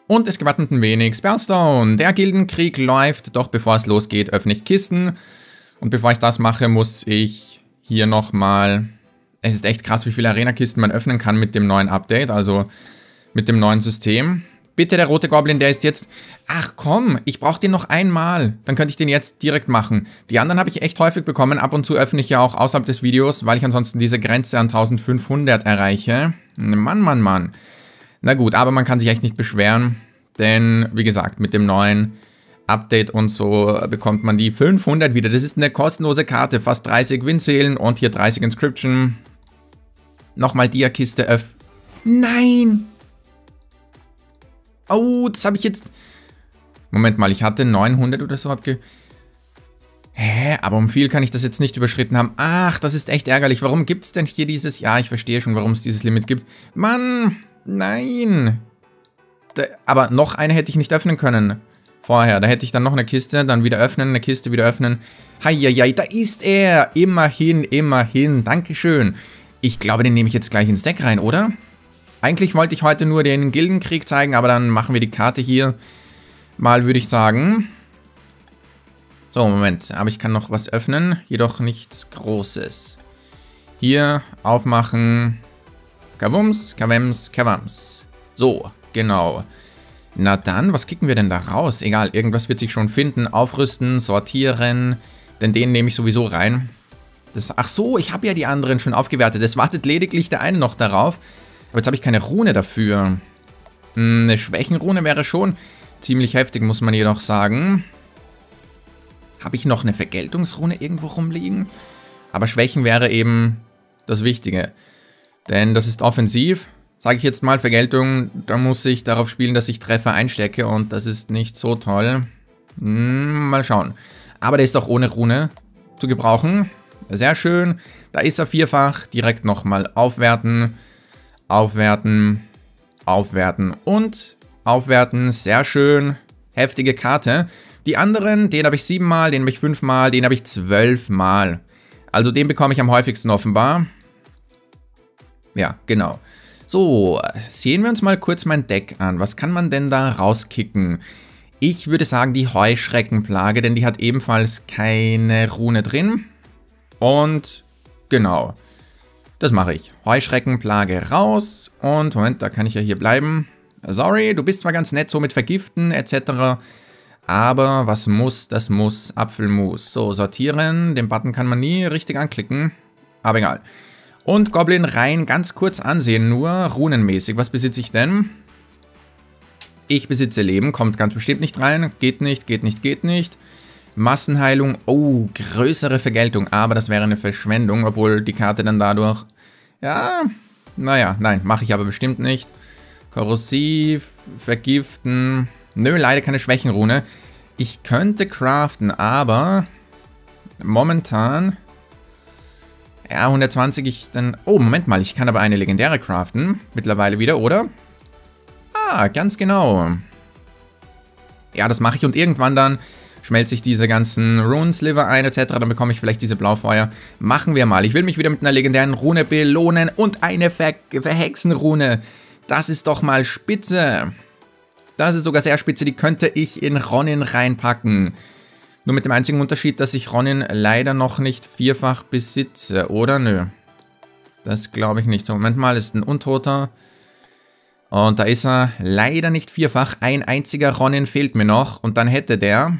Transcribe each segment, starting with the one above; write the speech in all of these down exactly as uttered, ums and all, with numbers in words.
Und es gewartet ein wenig. Spellstone, der Gildenkrieg läuft. Doch bevor es losgeht, öffne ich Kisten. Und bevor ich das mache, muss ich hier nochmal... Es ist echt krass, wie viele Arena-Kisten man öffnen kann mit dem neuen Update, also mit dem neuen System. Bitte, der rote Goblin, der ist jetzt... Ach komm, ich brauche den noch einmal. Dann könnte ich den jetzt direkt machen. Die anderen habe ich echt häufig bekommen. Ab und zu öffne ich ja auch außerhalb des Videos, weil ich ansonsten diese Grenze an eintausendfünfhundert erreiche. Mann, Mann, Mann. Na gut, aber man kann sich echt nicht beschweren. Denn, wie gesagt, mit dem neuen Update und so bekommt man die fünfhundert wieder. Das ist eine kostenlose Karte. Fast dreißig Windseelen und hier dreißig Inscription. Nochmal Dia-Kiste öff... Nein! Oh, das habe ich jetzt... Moment mal, ich hatte neunhundert oder so abge... Hä? Aber um viel kann ich das jetzt nicht überschritten haben. Ach, das ist echt ärgerlich. Warum gibt es denn hier dieses... Ja, ich verstehe schon, warum es dieses Limit gibt. Mann! Nein! Da, aber noch eine hätte ich nicht öffnen können. Vorher. Da hätte ich dann noch eine Kiste, dann wieder öffnen, eine Kiste wieder öffnen. Heieiei, da ist er! Immerhin, immerhin. Dankeschön. Ich glaube, den nehme ich jetzt gleich ins Deck rein, oder? Eigentlich wollte ich heute nur den Gildenkrieg zeigen, aber dann machen wir die Karte hier mal, würde ich sagen. So, Moment. Aber ich kann noch was öffnen, jedoch nichts Großes. Hier aufmachen. Kavums, Kavems, Kavams. So, genau. Na dann, was kicken wir denn da raus? Egal, irgendwas wird sich schon finden. Aufrüsten, sortieren. Denn den nehme ich sowieso rein. Das, ach so, ich habe ja die anderen schon aufgewertet. Es wartet lediglich der eine noch darauf. Aber jetzt habe ich keine Rune dafür. Eine Schwächenrune wäre schon ziemlich heftig, muss man jedoch sagen. Habe ich noch eine Vergeltungsrune irgendwo rumliegen? Aber Schwächen wäre eben das Wichtige. Denn das ist offensiv. Sage ich jetzt mal, Vergeltung, da muss ich darauf spielen, dass ich Treffer einstecke. Und das ist nicht so toll. Hm, mal schauen. Aber der ist auch ohne Rune zu gebrauchen. Sehr schön. Da ist er vierfach. Direkt nochmal aufwerten. Aufwerten. Aufwerten. Und aufwerten. Sehr schön. Heftige Karte. Die anderen, den habe ich siebenmal, den habe ich fünfmal, den habe ich zwölfmal. Also den bekomme ich am häufigsten offenbar. Ja, genau. So, sehen wir uns mal kurz mein Deck an. Was kann man denn da rauskicken? Ich würde sagen die Heuschreckenplage, denn die hat ebenfalls keine Rune drin. Und genau, das mache ich. Heuschreckenplage raus. Und Moment, da kann ich ja hier bleiben. Sorry, du bist zwar ganz nett so mit Vergiften et cetera. Aber was muss, das muss. Apfelmus. So, sortieren. Den Button kann man nie richtig anklicken. Aber egal. Und Goblin rein, ganz kurz ansehen, nur runenmäßig. Was besitze ich denn? Ich besitze Leben, kommt ganz bestimmt nicht rein. Geht nicht, geht nicht, geht nicht. Massenheilung, oh, größere Vergeltung, aber das wäre eine Verschwendung, obwohl die Karte dann dadurch... Ja, naja, nein, mache ich aber bestimmt nicht. Korrosiv, vergiften... Nö, leider keine Schwächenrune. Ich könnte craften, aber... Momentan... Ja, hundertzwanzig, ich dann... Oh, Moment mal, ich kann aber eine legendäre craften. Mittlerweile wieder, oder? Ah, ganz genau. Ja, das mache ich und irgendwann dann schmelze ich diese ganzen Rune-Sliver ein et cetera. Dann bekomme ich vielleicht diese Blaufeuer. Machen wir mal. Ich will mich wieder mit einer legendären Rune belohnen und eine Ver Verhexenrune. Das ist doch mal spitze. Das ist sogar sehr spitze. Die könnte ich in Ronin reinpacken. Nur mit dem einzigen Unterschied, dass ich Ronin leider noch nicht vierfach besitze, oder? Nö. Das glaube ich nicht. So, Moment mal, ist ein Untoter. Und da ist er leider nicht vierfach. Ein einziger Ronin fehlt mir noch. Und dann hätte der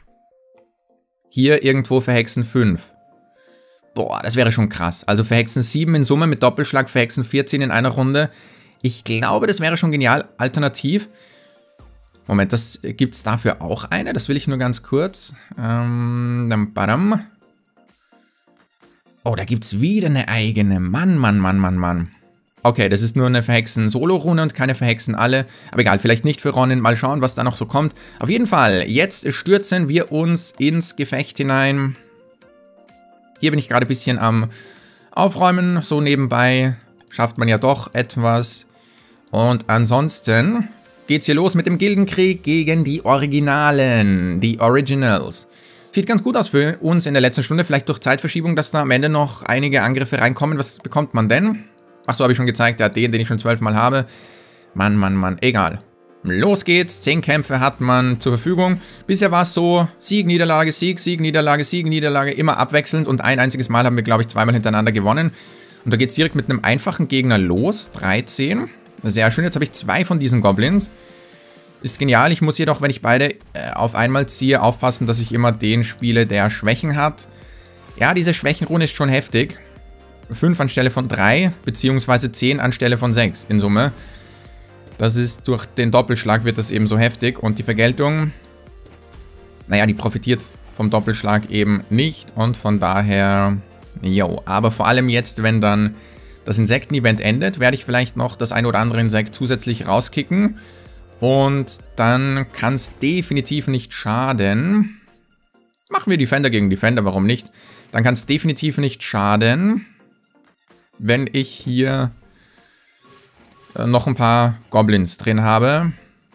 hier irgendwo Verhexen fünf. Boah, das wäre schon krass. Also Verhexen sieben in Summe mit Doppelschlag, Verhexen vierzehn in einer Runde. Ich glaube, das wäre schon genial. Alternativ... Moment, das gibt es dafür auch eine? Das will ich nur ganz kurz. Ähm, badam. Oh, da gibt es wieder eine eigene. Mann, Mann, Mann, Mann, Mann. Okay, das ist nur eine Verhexen-Solo-Rune und keine Verhexen alle. Aber egal, vielleicht nicht für Ronin. Mal schauen, was da noch so kommt. Auf jeden Fall, jetzt stürzen wir uns ins Gefecht hinein. Hier bin ich gerade ein bisschen am Aufräumen. So nebenbei schafft man ja doch etwas. Und ansonsten... geht's hier los mit dem Gildenkrieg gegen die Originalen, die Originals. Sieht ganz gut aus für uns in der letzten Stunde, vielleicht durch Zeitverschiebung, dass da am Ende noch einige Angriffe reinkommen. Was bekommt man denn? Achso, habe ich schon gezeigt, der hat den, den ich schon zwölfmal habe. Mann, Mann, Mann, egal. Los geht's, zehn Kämpfe hat man zur Verfügung. Bisher war es so, Sieg, Niederlage, Sieg, Sieg, Niederlage, Sieg, Niederlage, immer abwechselnd. Und ein einziges Mal haben wir, glaube ich, zweimal hintereinander gewonnen. Und da geht es direkt mit einem einfachen Gegner los, dreizehn. Sehr schön, jetzt habe ich zwei von diesen Goblins. Ist genial, ich muss jedoch, wenn ich beide äh, auf einmal ziehe, aufpassen, dass ich immer den spiele, der Schwächen hat. Ja, diese Schwächenrune ist schon heftig. fünf anstelle von drei, beziehungsweise zehn anstelle von sechs in Summe. Das ist, durch den Doppelschlag wird das eben so heftig. Und die Vergeltung, naja, die profitiert vom Doppelschlag eben nicht. Und von daher, jo. Aber vor allem jetzt, wenn dann das Insekten-Event endet, werde ich vielleicht noch das ein oder andere Insekt zusätzlich rauskicken. Und dann kann es definitiv nicht schaden. Machen wir Defender gegen Defender, warum nicht? Dann kann es definitiv nicht schaden, wenn ich hier noch ein paar Goblins drin habe.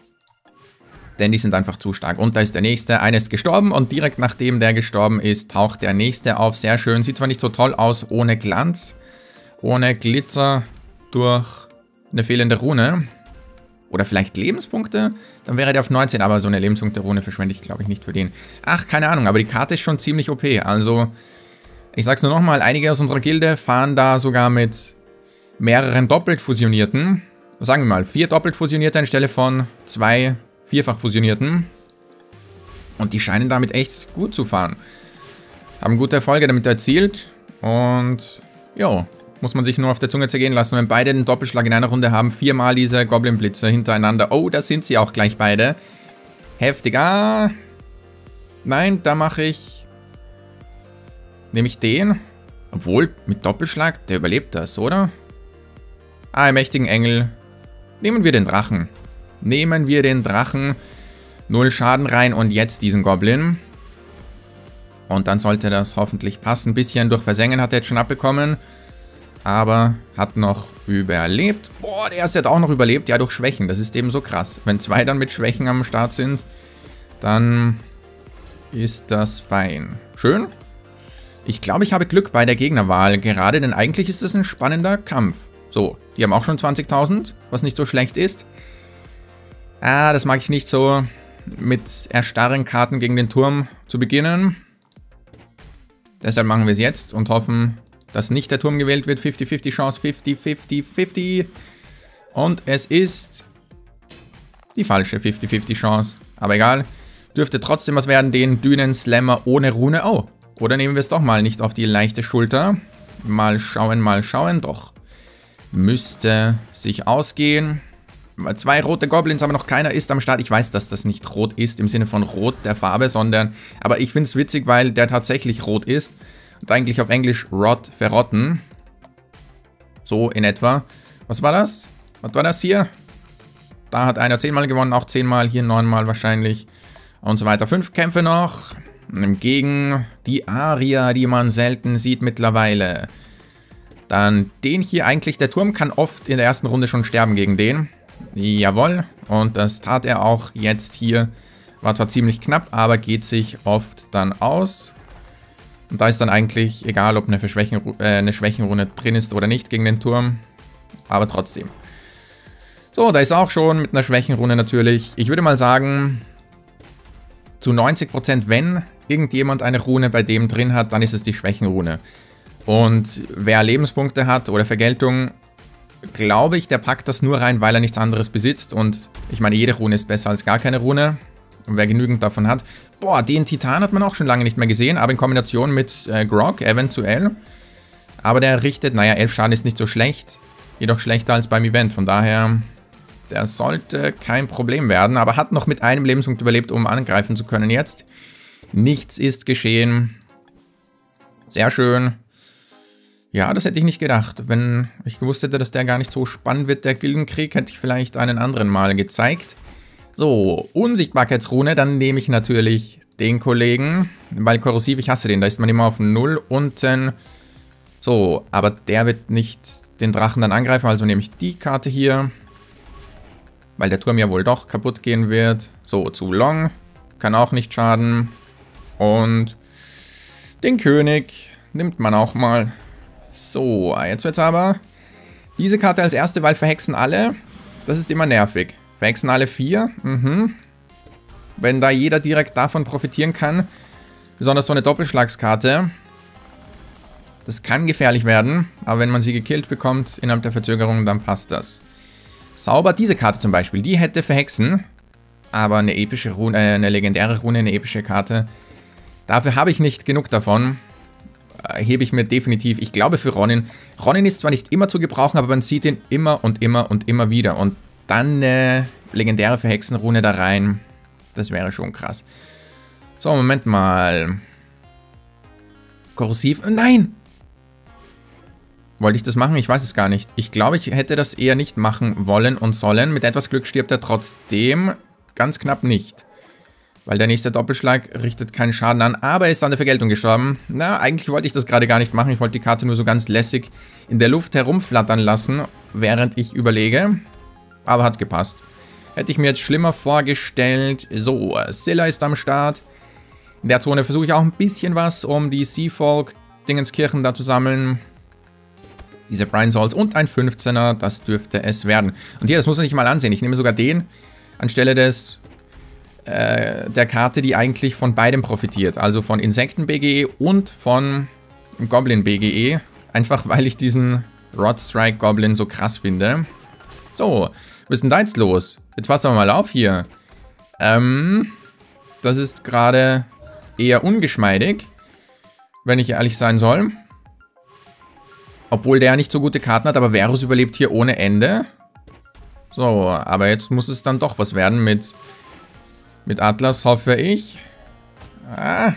Denn die sind einfach zu stark. Und da ist der nächste. Einer ist gestorben und direkt nachdem der gestorben ist, taucht der nächste auf. Sehr schön. Sieht zwar nicht so toll aus ohne Glanz, ohne Glitzer durch eine fehlende Rune. Oder vielleicht Lebenspunkte? Dann wäre der auf neunzehn, aber so eine Lebenspunkte-Rune verschwende ich, glaube ich, nicht für den. Ach, keine Ahnung, aber die Karte ist schon ziemlich O P. Also, ich sag's nur nochmal, einige aus unserer Gilde fahren da sogar mit mehreren doppelt fusionierten. Sagen wir mal, vier doppelt fusionierte anstelle von zwei vierfach fusionierten. Und die scheinen damit echt gut zu fahren. Haben gute Erfolge damit erzielt. Und, jo, muss man sich nur auf der Zunge zergehen lassen. Wenn beide den Doppelschlag in einer Runde haben, viermal diese Goblin-Blitze hintereinander. Oh, da sind sie auch gleich beide. Heftig. Ah, nein, da mache ich... Nehme ich den. Obwohl, mit Doppelschlag, der überlebt das, oder? Ah, im mächtigen Engel. Nehmen wir den Drachen. Nehmen wir den Drachen. Null Schaden rein und jetzt diesen Goblin. Und dann sollte das hoffentlich passen. Ein bisschen durch Versengen hat er jetzt schon abbekommen. Aber hat noch überlebt. Boah, der erste hat auch noch überlebt. Ja, durch Schwächen. Das ist eben so krass. Wenn zwei dann mit Schwächen am Start sind, dann ist das fein. Schön. Ich glaube, ich habe Glück bei der Gegnerwahl gerade, denn eigentlich ist es ein spannender Kampf. So, die haben auch schon zwanzigtausend, was nicht so schlecht ist. Ah, das mag ich nicht so, mit erstarren Karten gegen den Turm zu beginnen. Deshalb machen wir es jetzt und hoffen, dass nicht der Turm gewählt wird. fünfzig fünfzig Chance, fünfzig fünfzig fünfzig. Und es ist die falsche fünfzig fünfzig Chance. Aber egal, dürfte trotzdem was werden, den Dünen-Slammer ohne Rune. Oh, oder nehmen wir es doch mal nicht auf die leichte Schulter. Mal schauen, mal schauen, doch. Müsste sich ausgehen. Zwei rote Goblins, aber noch keiner ist am Start. Ich weiß, dass das nicht rot ist, im Sinne von rot der Farbe, sondern... Aber ich finde es witzig, weil der tatsächlich rot ist. Und eigentlich auf Englisch rot, verrotten. So in etwa. Was war das? Was war das hier? Da hat einer zehnmal gewonnen, auch zehnmal, hier neunmal wahrscheinlich. Und so weiter. Fünf Kämpfe noch. Gegen die Aria, die man selten sieht mittlerweile. Dann den hier eigentlich. Der Turm kann oft in der ersten Runde schon sterben gegen den. Jawohl. Und das tat er auch jetzt hier. War zwar ziemlich knapp, aber geht sich oft dann aus. Und da ist dann eigentlich egal, ob eine, Verschwächen, äh, eine Schwächenrunde drin ist oder nicht gegen den Turm. Aber trotzdem. So, da ist auch schon mit einer Schwächenrunde natürlich. Ich würde mal sagen, zu neunzig Prozent, wenn irgendjemand eine Rune bei dem drin hat, dann ist es die Schwächenrune. Und wer Lebenspunkte hat oder Vergeltung, glaube ich, der packt das nur rein, weil er nichts anderes besitzt. Und ich meine, jede Rune ist besser als gar keine Rune. Und wer genügend davon hat. Boah, den Titan hat man auch schon lange nicht mehr gesehen, aber in Kombination mit äh, Grog eventuell. Aber der richtet, naja, elf Schaden ist nicht so schlecht. Jedoch schlechter als beim Event. Von daher, der sollte kein Problem werden. Aber hat noch mit einem Lebenspunkt überlebt, um angreifen zu können jetzt. Nichts ist geschehen. Sehr schön. Ja, das hätte ich nicht gedacht. Wenn ich gewusst hätte, dass der gar nicht so spannend wird, der Gildenkrieg, hätte ich vielleicht einen anderen mal gezeigt. So, Unsichtbarkeitsrune, dann nehme ich natürlich den Kollegen, weil korrosiv, ich hasse den, da ist man immer auf null unten. So, aber der wird nicht den Drachen dann angreifen, also nehme ich die Karte hier, weil der Turm ja wohl doch kaputt gehen wird. So, zu Long, kann auch nicht schaden. Und den König nimmt man auch mal. So, jetzt wird's aber diese Karte als erste, weil verhexen alle. Das ist immer nervig. Hexen alle vier. Mhm. Wenn da jeder direkt davon profitieren kann. Besonders so eine Doppelschlagskarte. Das kann gefährlich werden. Aber wenn man sie gekillt bekommt innerhalb der Verzögerung, dann passt das. Sauber, diese Karte zum Beispiel. Die hätte verhexen. Aber eine epische Rune, äh, eine legendäre Rune, eine epische Karte. Dafür habe ich nicht genug davon. Äh, hebe ich mir definitiv. Ich glaube für Ronin. Ronin ist zwar nicht immer zu gebrauchen, aber man sieht ihn immer und immer und immer wieder. Und dann eine legendäre Verhexenrune da rein. Das wäre schon krass. So, Moment mal. Korrosiv. Nein! Wollte ich das machen? Ich weiß es gar nicht. Ich glaube, ich hätte das eher nicht machen wollen und sollen. Mit etwas Glück stirbt er trotzdem. Ganz knapp nicht. Weil der nächste Doppelschlag richtet keinen Schaden an. Aber er ist an der Vergeltung gestorben. Na, eigentlich wollte ich das gerade gar nicht machen. Ich wollte die Karte nur so ganz lässig in der Luft herumflattern lassen, während ich überlege. Aber hat gepasst. Hätte ich mir jetzt schlimmer vorgestellt. So, Scylla ist am Start. In der Zone versuche ich auch ein bisschen was, um die Seafolk-Dingenskirchen da zu sammeln. Diese Brian Souls und ein fünfzehner, das dürfte es werden. Und hier, das muss man sich mal ansehen. Ich nehme sogar den anstelle des äh, der Karte, die eigentlich von beidem profitiert. Also von Insekten-B G E und von Goblin-B G E. Einfach weil ich diesen Rodstrike-Goblin so krass finde. So, was ist denn da jetzt los? Jetzt pass doch mal auf hier. Ähm, das ist gerade eher ungeschmeidig, wenn ich ehrlich sein soll. Obwohl der nicht so gute Karten hat, aber Verus überlebt hier ohne Ende. So, aber jetzt muss es dann doch was werden mit, mit Atlas, hoffe ich. Ah.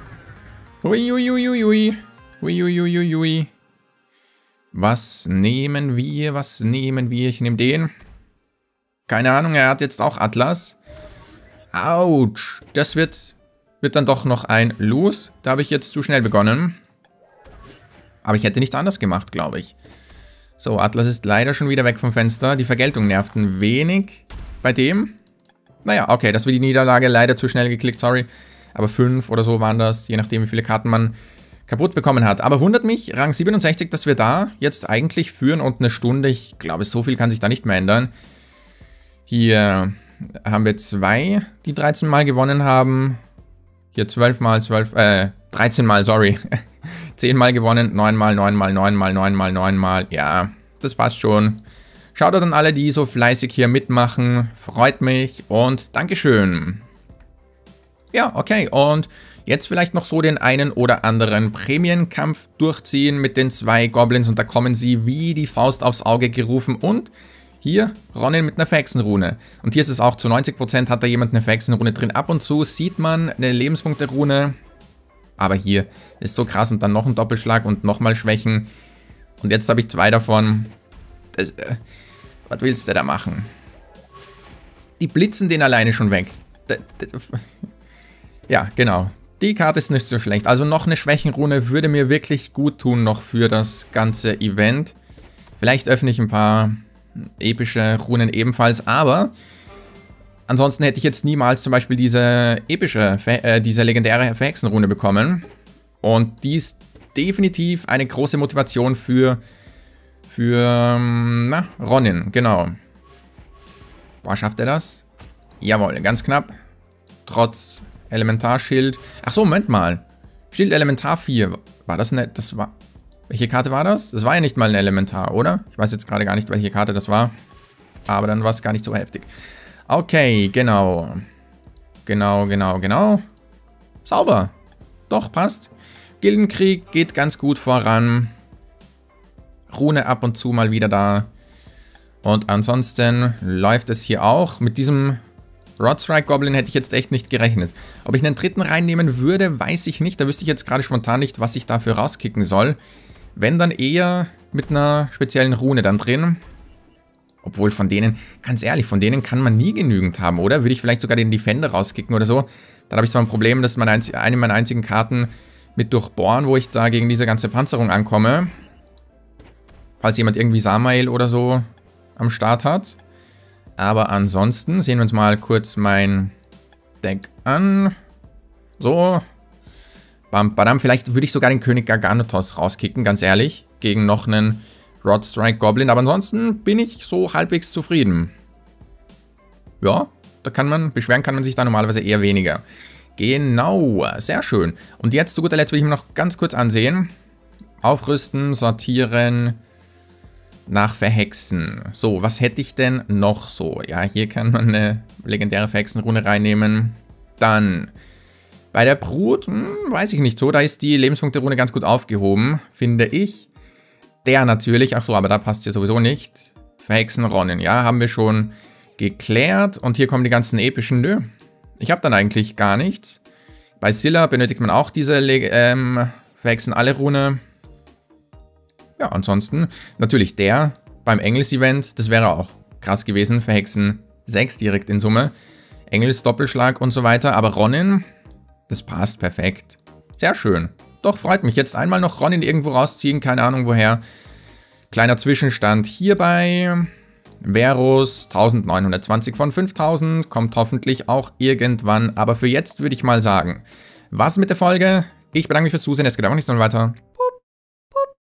Uiuiuiui. Uiuiuiui. Was nehmen wir? Was nehmen wir? Ich nehme den. Keine Ahnung, er hat jetzt auch Atlas. Autsch. Das wird, wird dann doch noch ein Lose. Da habe ich jetzt zu schnell begonnen. Aber ich hätte nichts anderes gemacht, glaube ich. So, Atlas ist leider schon wieder weg vom Fenster. Die Vergeltung nervt ein wenig bei dem. Naja, okay, das war die Niederlage. Leider zu schnell geklickt, sorry. Aber fünf oder so waren das, je nachdem, wie viele Karten man kaputt bekommen hat. Aber wundert mich, Rang siebenundsechzig, dass wir da jetzt eigentlich führen und eine Stunde. Ich glaube, so viel kann sich da nicht mehr ändern. Hier haben wir zwei, die dreizehn Mal gewonnen haben. Hier zwölf Mal, zwölf, äh, dreizehn Mal, sorry. zehn Mal gewonnen, neun Mal, neun Mal, neun Mal, neun Mal, neun Mal. Ja, das passt schon. Schaut an alle, die so fleißig hier mitmachen. Freut mich und Dankeschön. Ja, okay. Und jetzt vielleicht noch so den einen oder anderen Prämienkampf durchziehen mit den zwei Goblins. Und da kommen sie wie die Faust aufs Auge gerufen. Und hier Ronin mit einer Verhexenrune. Und hier ist es auch zu neunzig Prozent hat da jemand eine Verhexenrune drin. Ab und zu sieht man eine Lebenspunkte-Rune. Aber hier ist so krass und dann noch ein Doppelschlag und nochmal Schwächen. Und jetzt habe ich zwei davon. Das, äh, was willst du da machen? Die blitzen den alleine schon weg. Das, das, ja, genau. Die Karte ist nicht so schlecht. Also noch eine Schwächenrune würde mir wirklich gut tun noch für das ganze Event. Vielleicht öffne ich ein paar epische Runen ebenfalls, aber ansonsten hätte ich jetzt niemals zum Beispiel diese epische, äh, diese legendäre Verhexenrune bekommen. Und die ist definitiv eine große Motivation für, für na, Ronin, genau. Boah, schafft er das? Jawohl, ganz knapp. Trotz Elementarschild. Achso, Moment mal. Schild Elementar vier. War das eine, das war, welche Karte war das? Das war ja nicht mal ein Elementar, oder? Ich weiß jetzt gerade gar nicht, welche Karte das war. Aber dann war es gar nicht so heftig. Okay, genau. Genau, genau, genau. Sauber. Doch, passt. Gildenkrieg geht ganz gut voran. Rune ab und zu mal wieder da. Und ansonsten läuft es hier auch. Mit diesem Rodstrike Goblin hätte ich jetzt echt nicht gerechnet. Ob ich einen dritten reinnehmen würde, weiß ich nicht. Da wüsste ich jetzt gerade spontan nicht, was ich dafür rauskicken soll. Wenn, dann eher mit einer speziellen Rune dann drin. Obwohl von denen, ganz ehrlich, von denen kann man nie genügend haben, oder? Würde ich vielleicht sogar den Defender rauskicken oder so. Dann habe ich zwar ein Problem, dass meine eine meiner einzigen Karten mit durchbohren, wo ich da gegen diese ganze Panzerung ankomme. Falls jemand irgendwie Samael oder so am Start hat. Aber ansonsten sehen wir uns mal kurz mein Deck an. So. Bam, badam. Vielleicht würde ich sogar den König Garganotos rauskicken, ganz ehrlich. Gegen noch einen Rodstrike Goblin. Aber ansonsten bin ich so halbwegs zufrieden. ja, da kann man, beschweren kann man sich da normalerweise eher weniger. Genau, sehr schön. Und jetzt zu guter Letzt will ich mir noch ganz kurz ansehen. Aufrüsten, sortieren, nach Verhexen. So, was hätte ich denn noch so? Ja, hier kann man eine legendäre Verhexenrune reinnehmen. Dann bei der Brut, hm, weiß ich nicht so, da ist die Lebenspunkte-Rune ganz gut aufgehoben, finde ich. Der natürlich, ach so, aber da passt hier sowieso nicht. Verhexen Ronin, ja, haben wir schon geklärt. Und hier kommen die ganzen epischen, nö. Ich habe dann eigentlich gar nichts. Bei Scylla benötigt man auch diese Le ähm, Verhexen alle Rune. Ja, ansonsten natürlich der beim Engels-Event, das wäre auch krass gewesen. Verhexen sechs direkt in Summe. Engels Doppelschlag und so weiter. Aber Ronin, das passt perfekt. Sehr schön. Doch, freut mich. Jetzt einmal noch Ronin irgendwo rausziehen. Keine Ahnung woher. Kleiner Zwischenstand hierbei. Verus neunzehnhundertzwanzig von fünftausend. Kommt hoffentlich auch irgendwann. Aber für jetzt würde ich mal sagen, was mit der Folge? Ich bedanke mich fürs Zusehen. Es geht einfach nicht so weiter.